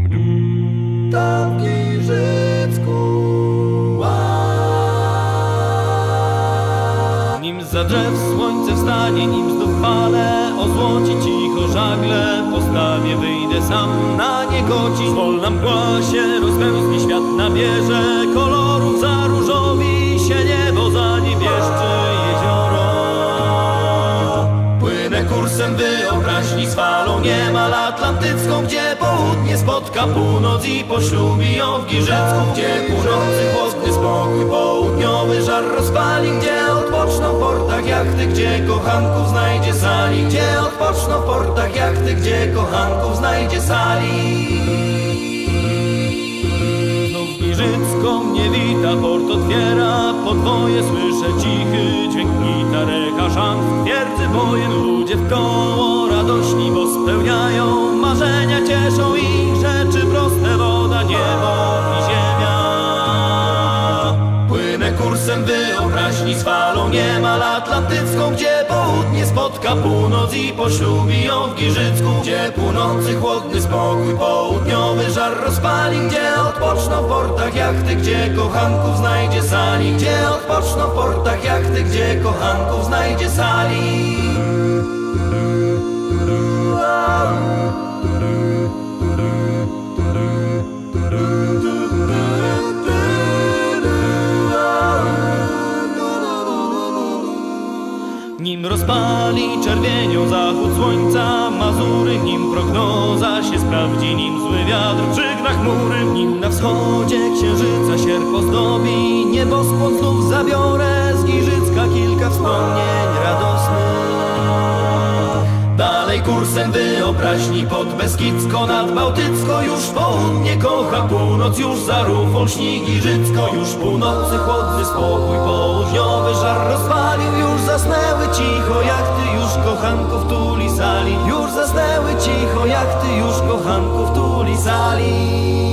Tam w Giżycku nim za drzew słońce wstanie, nim znów fale ozłoci cicho żagle, postawię, wyjdę sam na niegoci. Zwolna mgła się rozpełznie, świat nabierze kolorów, zaróżowi się niebo, zaniebieszczy jezioro. Płynę kursem wyobraźni z falą niemal atlantycką, gdzie południe spotka północ i poślubi ją w Giżycku, gdzie północy chłodny spokój południowy żar rozpali, gdzie odpoczną w portach jachty, gdzie kochanków znajdzie sali, gdzie odpoczną w portach jachty, gdzie kochanków znajdzie sali. Znów Giżycką mnie wita, port otwiera podwoje, słyszę cichy dźwięk gitar, echa szan w twierdzy bojem. Ludzie wkoło radośni, bo spełniają marzenia, cieszą ich rzeczy proste, woda, niebo i ziemia. Płynę kursem wyobraźni z falą niemal atlantycką, gdzie południe spotka północ i poślubi ją w Giżycku, gdzie północy chłodny spokój południowy żar rozpali, gdzie odpoczną w portach jachty, gdzie kochanków znajdzie sali, gdzie odpoczną w portach jachty, gdzie kochanków znajdzie sali. Nim rozpali czerwienią zachód słońca Mazury, nim prognoza się sprawdzi, nim zły wiatr przygna chmury, nim na wschodzie księżyca sierp ozdobi nieboskłon, znów zabiorę z Giżycka kilka wspomnień radosnych. Dalej kursem wyobraźni pod Beskidzko, nad Bałtycko, już południe kocha północ, już za rufą śni Giżycko, już północy chłodny spokój południowy żar rozpalił, już zasnęły cicho jachty, już kochanków tuli sali, już zasnęły cicho jachty, już kochanków tuli sali.